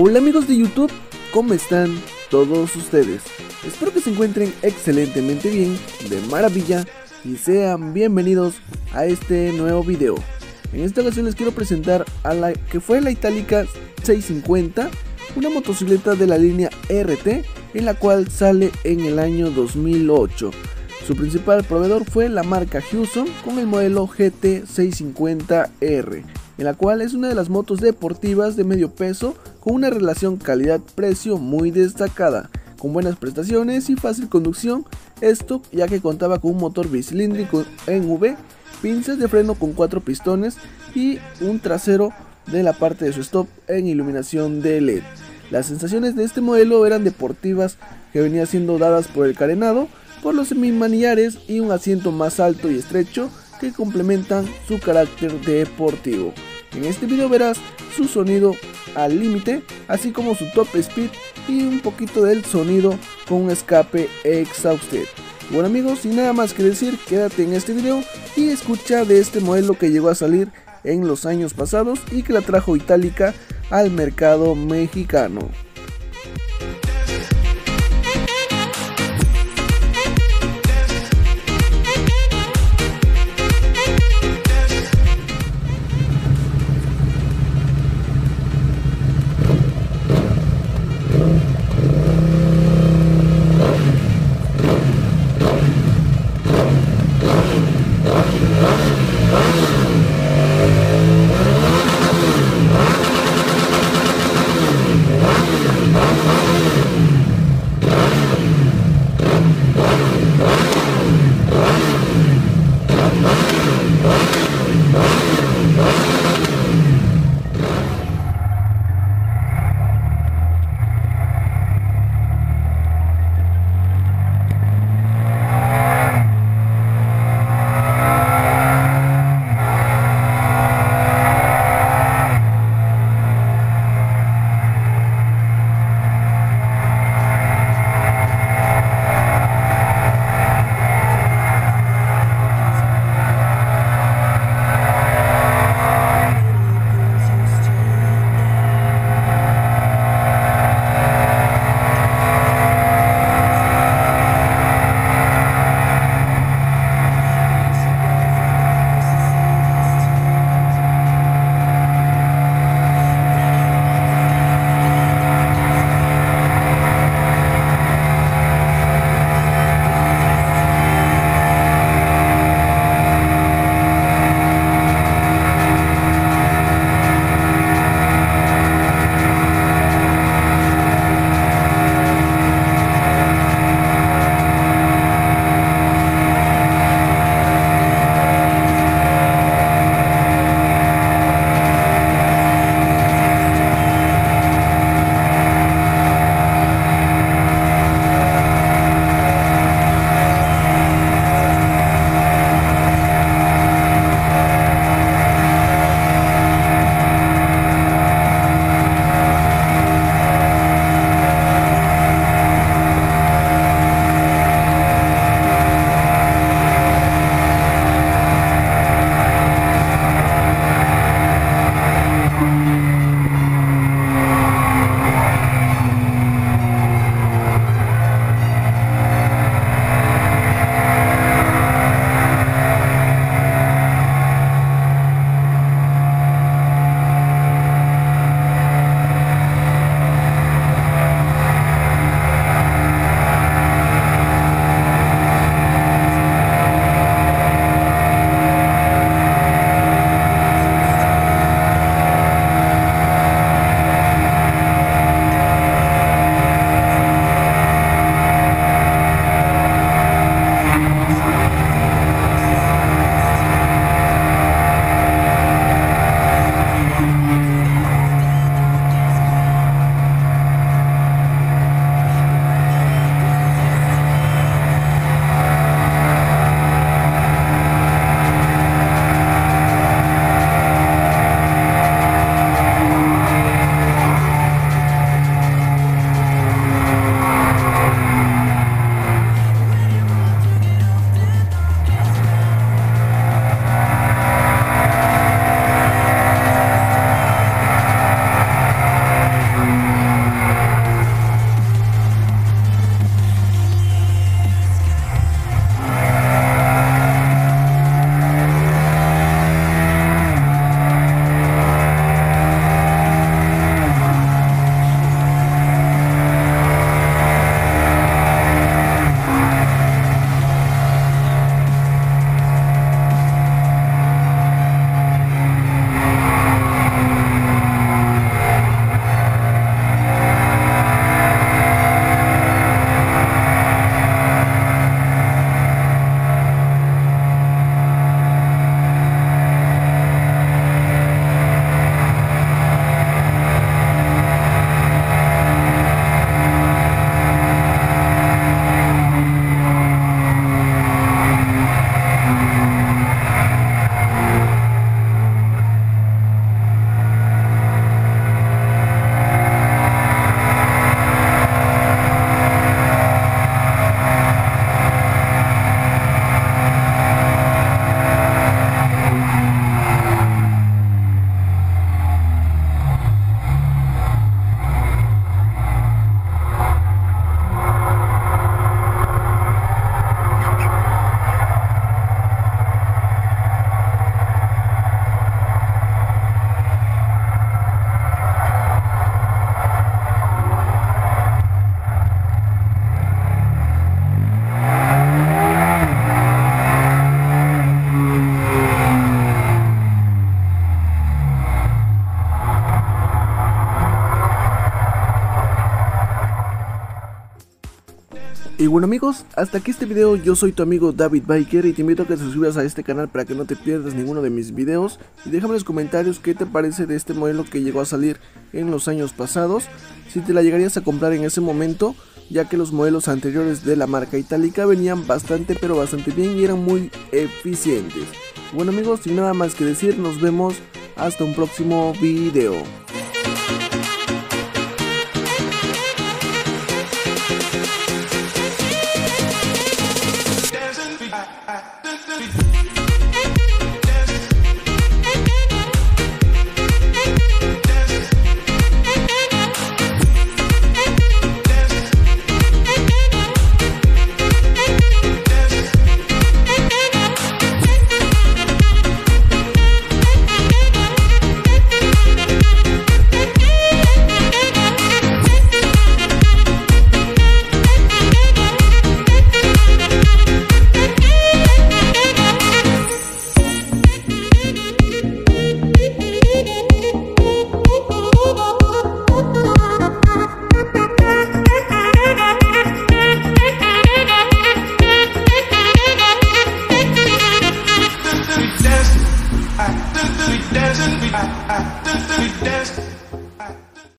Hola amigos de YouTube, ¿cómo están todos ustedes? Espero que se encuentren excelentemente bien, de maravilla, y sean bienvenidos a este nuevo video. En esta ocasión les quiero presentar a la que fue la Itálica 650, una motocicleta de la línea RT, en la cual sale en el año 2008. Su principal proveedor fue la marca Hudson con el modelo GT650R, en la cual es una de las motos deportivas de medio peso con una relación calidad-precio muy destacada, con buenas prestaciones y fácil conducción, esto ya que contaba con un motor bicilíndrico en V, pinzas de freno con 4 pistones y un trasero de la parte de su stop en iluminación de LED. Las sensaciones de este modelo eran deportivas, que venía siendo dadas por el carenado, por los semimanillares y un asiento más alto y estrecho que complementan su carácter deportivo. En este video verás su sonido al límite, así como su top speed y un poquito del sonido con un escape exhausted. Bueno amigos, sin nada más que decir, quédate en este video y escucha de este modelo que llegó a salir en los años pasados y que la trajo Itálica al mercado mexicano. Amigos, hasta aquí este video. Yo soy tu amigo David Biker y te invito a que te suscribas a este canal para que no te pierdas ninguno de mis videos. Y déjame en los comentarios qué te parece de este modelo que llegó a salir en los años pasados, si te la llegarías a comprar en ese momento, ya que los modelos anteriores de la marca itálica venían bastante bien y eran muy eficientes. Bueno amigos, sin nada más que decir, nos vemos hasta un próximo video. We dance.